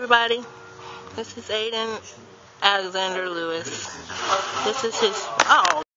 everybody. This is Aiden Alexander Lewis. This is his... Oh.